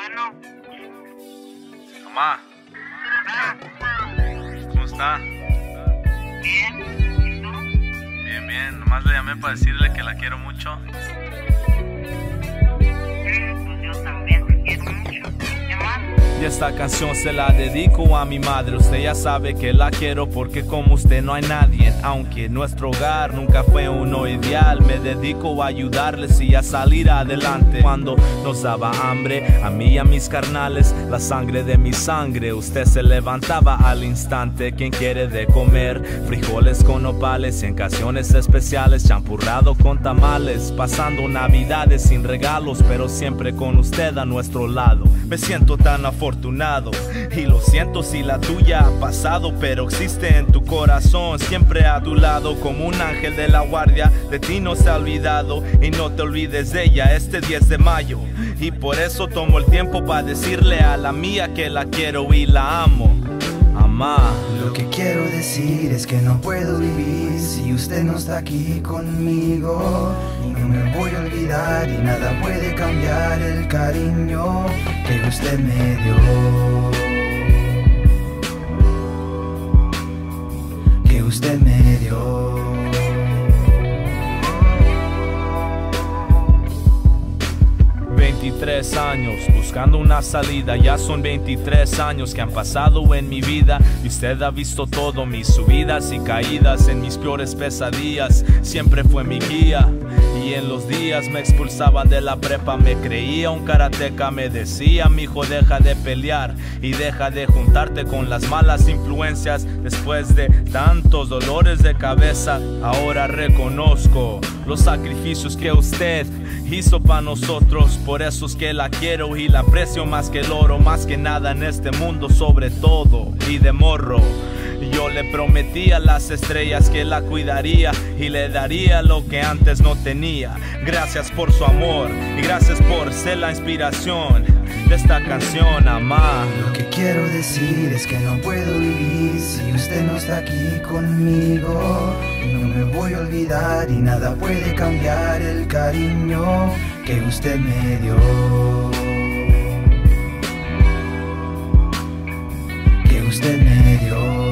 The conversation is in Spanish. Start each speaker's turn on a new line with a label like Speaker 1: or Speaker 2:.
Speaker 1: Bueno.
Speaker 2: Mamá, ¿cómo está?
Speaker 1: Bien. ¿Y tú?
Speaker 2: Bien, bien. Nomás le llamé para decirle que la quiero mucho.
Speaker 1: Pues yo también te quiero mucho. ¿Qué más?
Speaker 3: Y esta canción se la dedico a mi madre. Usted ya sabe que la quiero porque como usted no hay nadie. Aunque nuestro hogar nunca fue uno ideal, me dedico a ayudarles y a salir adelante. Cuando nos daba hambre, a mí y a mis carnales, la sangre de mi sangre, usted se levantaba al instante. ¿Quién quiere de comer? Frijoles con nopales y en ocasiones especiales, champurrado con tamales. Pasando navidades sin regalos, pero siempre con usted a nuestro lado. Me siento tan afortunado y lo siento si la tuya ha pasado, pero existe en tu corazón, siempre a tu lado como un ángel de la guardia. De ti no se ha olvidado y no te olvides de ella este 10 de mayo. Y por eso tomo el tiempo para decirle a la mía que la quiero y la amo. Amá.
Speaker 4: Lo que quiero decir es que no puedo vivir si usted no está aquí conmigo. Y no me voy a olvidar y nada puede cambiar el cariño que usted me dio. Que usted me dio.
Speaker 3: 23 años buscando una salida, ya son 23 años que han pasado en mi vida y usted ha visto todo, mis subidas y caídas, en mis peores pesadillas siempre fue mi guía. Y en los días me expulsaban de la prepa, me creía un karateca, me decía mijo deja de pelear y deja de juntarte con las malas influencias. Después de tantos dolores de cabeza, ahora reconozco los sacrificios que usted hizo para nosotros. Por eso es que la quiero y la aprecio más que el oro, más que nada en este mundo, sobre todo. Y de morro yo le prometí a las estrellas que la cuidaría y le daría lo que antes no tenía. Gracias por su amor y gracias por ser la inspiración de esta canción, amá.
Speaker 4: Lo que quiero decir es que no puedo vivir si usted no está aquí conmigo. No me voy a olvidar y nada puede cambiar el cariño que usted me dio. Que usted me dio.